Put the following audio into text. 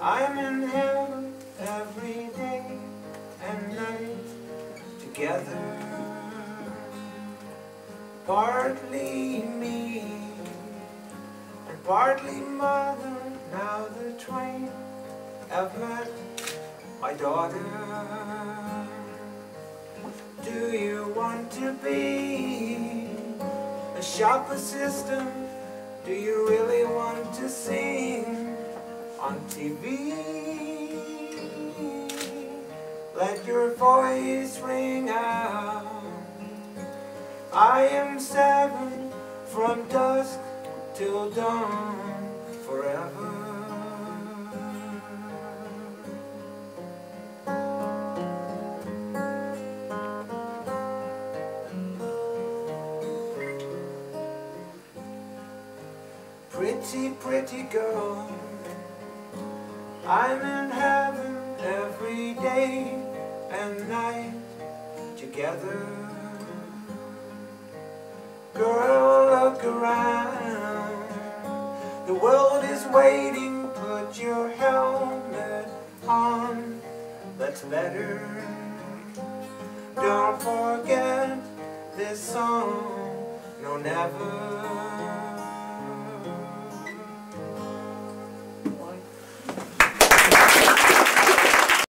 I'm in heaven every day and night together. Partly me and partly mother. Now the twain have met my daughter. Do you want to be a shop assistant? Do you really want to sing on TV? Let your voice ring out. I am 7 from dusk till dawn forever. Pretty, pretty girl, I'm in heaven every day and night together. Girl, look around, the world is waiting. Put your helmet on, that's better. Don't forget this song, no never.